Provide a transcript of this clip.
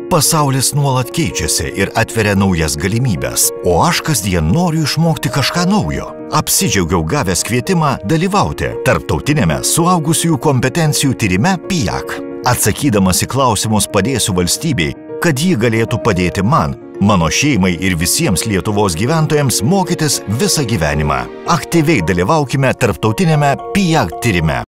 Pasaulis nuolat keičiasi ir atveria naujas galimybes, o aš kasdien noriu išmokti kažką naujo. Apsidžiaugiau gavęs kvietimą dalyvauti tarptautinėme suaugusiųjų kompetencijų tyrime PIAC. Atsakydamas į klausimus padėsiu valstybei, kad ji galėtų padėti man, mano šeimai ir visiems Lietuvos gyventojams mokytis visą gyvenimą. Aktyviai dalyvaukime tarptautinėme PIAC tyrime.